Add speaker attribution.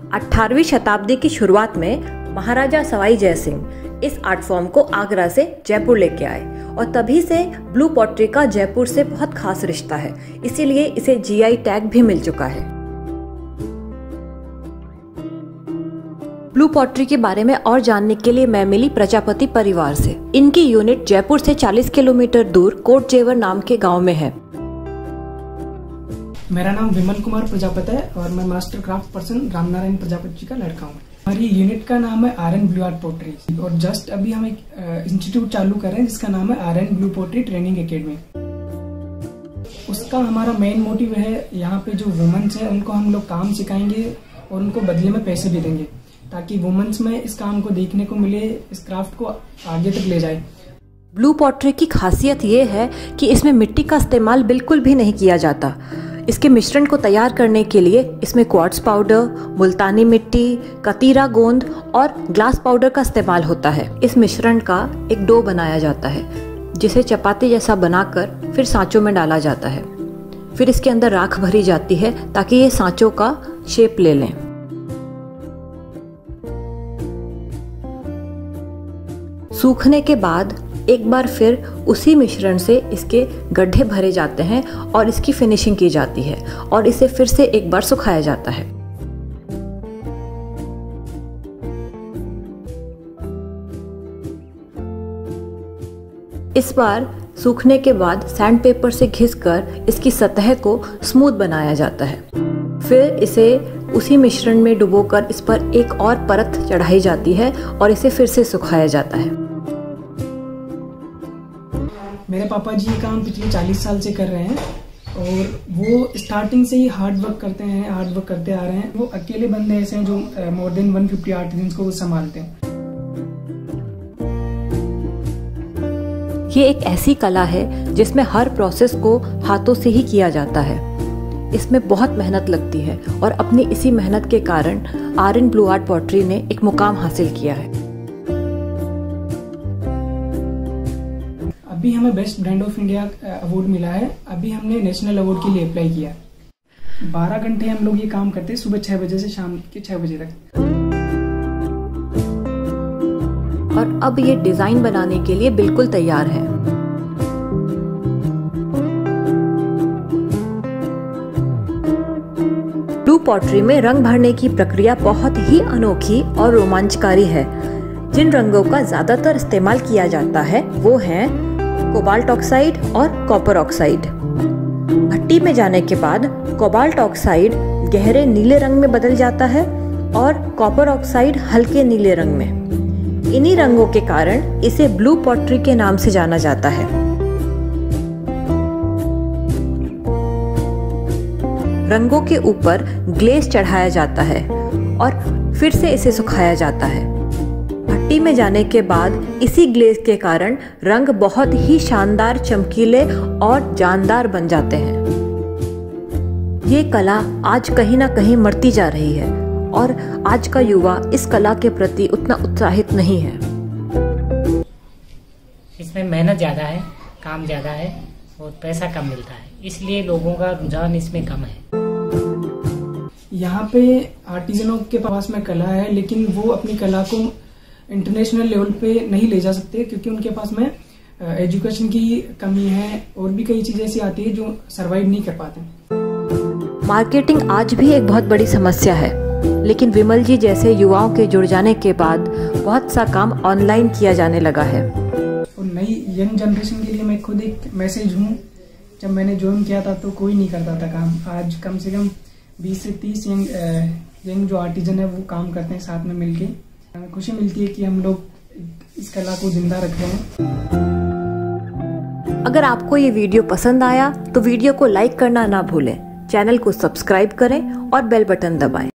Speaker 1: 18वीं शताब्दी की शुरुआत में महाराजा सवाई जय सिंह इस आर्ट फॉर्म को आगरा से जयपुर लेके आए और तभी से ब्लू पॉटरी का जयपुर से बहुत खास रिश्ता है, इसीलिए इसे जीआई टैग भी मिल चुका है। ब्लू पॉटरी के बारे में और जानने के लिए मैं मिली प्रजापति परिवार से। इनकी यूनिट जयपुर से 40 किलोमीटर दूर कोट जेवर नाम के गांव में है।
Speaker 2: मेरा नाम विमल कुमार प्रजापति है और मैं master craft person Ramnarayan Prajapati ji का लड़का हूँ। हमारी यूनिट का नाम है R N blue art pottery और जस्ट अभी हम एक इंस्टीट्यूट चालू कर रहे हैं जिसका नाम है R N blue pottery training academy. उसका हमारा मेन मोटिव है, यहाँ पे जो वुमेन्स है उनको हम लोग काम सिखाएंगे और उनको बदले में पैसे भी देंगे ताकि वुमेन्स में इस काम को देखने को मिले, इस क्राफ्ट को आगे तक ले जाए।
Speaker 1: ब्लू पॉटरी की खासियत ये है कि इसमें मिट्टी का इस्तेमाल बिल्कुल भी नहीं किया जाता। इसके मिश्रण को तैयार करने के लिए इसमें क्वार्ट्ज पाउडर, मुल्तानी मिट्टी, कतीरा गोंद और ग्लास पाउडर का इस्तेमाल होता है। इस मिश्रण का एक डो बनाया जाता है जिसे चपाती जैसा बनाकर फिर सांचों में डाला जाता है। फिर इसके अंदर राख भरी जाती है ताकि ये सांचों का शेप ले लें। सूखने के बाद एक बार फिर उसी मिश्रण से इसके गड्ढे भरे जाते हैं और इसकी फिनिशिंग की जाती है और इसे फिर से एक बार सुखाया जाता है। इस बार सूखने के बाद सैंड पेपर से घिसकर इसकी सतह को स्मूथ बनाया जाता है। फिर इसे उसी मिश्रण में डुबोकर इस पर एक और परत चढ़ाई जाती है और इसे फिर से सुखाया जाता है।
Speaker 2: मेरे पापा जी ये काम पिछले 40 साल से कर रहे हैं और वो स्टार्टिंग से ही हार्ड वर्क करते आ रहे हैं। वो अकेले बंदे ऐसे हैं जो मोर देन 150 आर्टिजन्स को संभालते हैं।
Speaker 1: ये एक ऐसी कला है जिसमें हर प्रोसेस को हाथों से ही किया जाता है। इसमें बहुत मेहनत लगती है और अपनी इसी मेहनत के कारण R N blue art pottery ने एक मुकाम हासिल किया है।
Speaker 2: अभी हमें best brand of India award मिला है। अभी हमने नेशनल अवार्ड के लिए अप्लाई किया। 12 घंटे हम लोग ये काम करते हैं, सुबह 6 बजे से शाम के 6 बजे तक।
Speaker 1: और अब ये डिजाइन बनाने के लिए बिल्कुल तैयार है। ब्लू पॉटरी में रंग भरने की प्रक्रिया बहुत ही अनोखी और रोमांचकारी है। जिन रंगों का ज्यादातर इस्तेमाल किया जाता है वो हैं कोबाल्ट ऑक्साइड और कॉपर ऑक्साइड। भट्टी में जाने के बाद कोबाल्ट ऑक्साइड गहरे नीले रंग में बदल जाता है और कॉपर ऑक्साइड हल्के नीले रंग में। इन्हीं रंगों के कारण इसे ब्लू पॉटरी के नाम से जाना जाता है। रंगों के ऊपर ग्लेज चढ़ाया जाता है और फिर से इसे सुखाया जाता है। भट्टी में जाने के बाद इसी ग्लेज के कारण रंग बहुत ही शानदार, चमकीले और जानदार बन जाते हैं। ये कला आज कहीं ना कहीं मरती जा रही है और आज का युवा इस कला के प्रति उतना उत्साहित नहीं है।
Speaker 3: इसमें मेहनत ज़्यादा है, काम ज़्यादा है और पैसा कम मिलता है, इसलिए लोगों का रुझान इसमें कम है।
Speaker 2: यहाँ पे आर्टिजनों के पास में कला है लेकिन वो अपनी कला को इंटरनेशनल लेवल पे नहीं ले जा सकते क्योंकि उनके पास में एजुकेशन की कमी है और भी कई चीजें ऐसी आती है जो सरवाइव नहीं कर पाते।
Speaker 1: मार्केटिंग आज भी एक बहुत बड़ी समस्या है, लेकिन विमल जी जैसे युवाओं के जुड़ जाने के बाद बहुत सा काम ऑनलाइन किया जाने लगा है।
Speaker 2: और नई यंग जनरेशन के लिए मैं खुद एक मैसेज हूँ। जब मैंने ज्वाइन किया था तो कोई नहीं करता था काम। आज कम से कम 20 से 30 यंग जो आर्टिजन है वो काम करते हैं साथ में मिलके। हमें खुशी मिलती है कि हम लोग इस कला को जिंदा रख रहे हैं।
Speaker 1: अगर आपको ये वीडियो पसंद आया तो वीडियो को लाइक करना ना भूलें, चैनल को सब्सक्राइब करें और बेल बटन दबाएं।